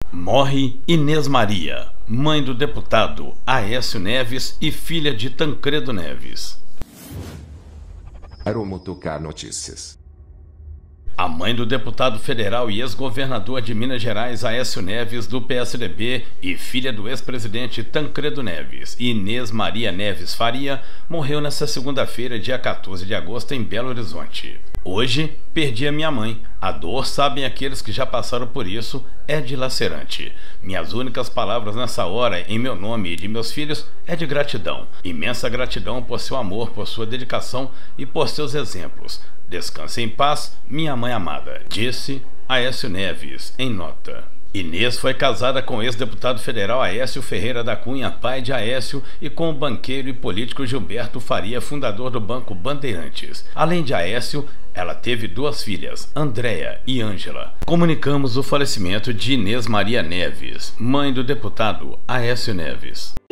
Morre Inês Maria, mãe do deputado Aécio Neves e filha de Tancredo Neves. Aromotocar Notícias. A mãe do deputado federal e ex-governador de Minas Gerais Aécio Neves, do PSDB, e filha do ex-presidente Tancredo Neves, Inês Maria Neves Faria, morreu nesta segunda-feira, dia 14 de agosto, em Belo Horizonte. Hoje, perdi a minha mãe. A dor, sabem aqueles que já passaram por isso, é dilacerante. Minhas únicas palavras nessa hora, em meu nome e de meus filhos, é de gratidão. Imensa gratidão por seu amor, por sua dedicação e por seus exemplos. Descanse em paz, minha mãe amada, disse Aécio Neves, em nota. Inês foi casada com o ex-deputado federal Aécio Ferreira da Cunha, pai de Aécio, e com o banqueiro e político Gilberto Faria, fundador do Banco Bandeirantes. Além de Aécio, ela teve duas filhas, Andréa e Ângela. Comunicamos o falecimento de Inês Maria Neves, mãe do deputado Aécio Neves.